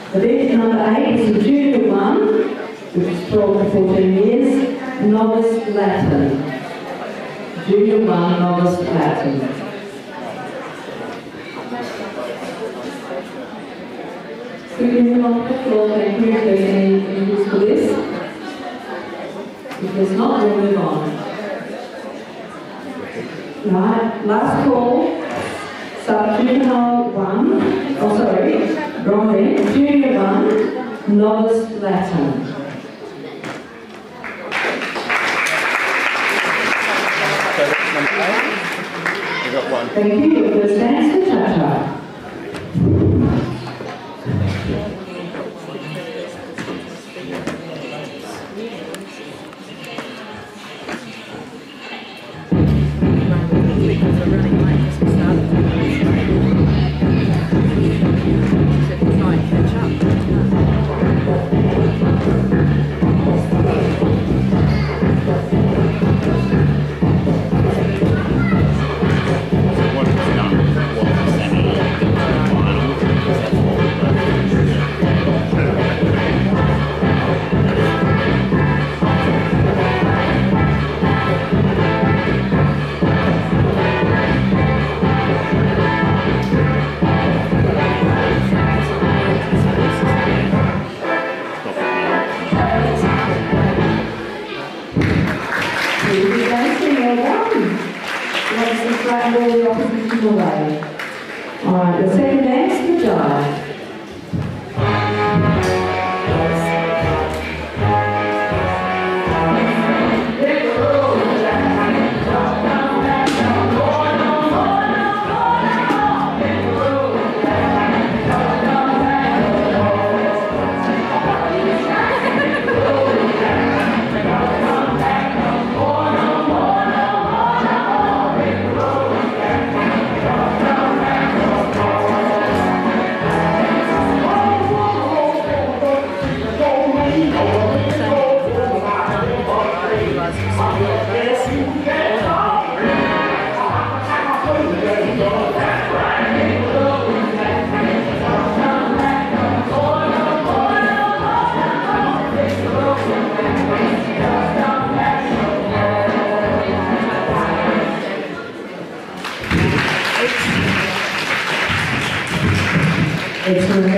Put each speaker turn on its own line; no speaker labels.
Event number 8 is the Junior1, which is 12 to 14 years, novice Latin. Junior1 novice Latin. Could you move on to the floor? Thank you. If there's any use for this. If there's not, we'll move on. Right, last call. Start Junior1, oh sorry, wrong there. Junior1 novice Latin. Thank you. Your first dance for Cha-Cha. Alright, the second dance, the dive. Excellent.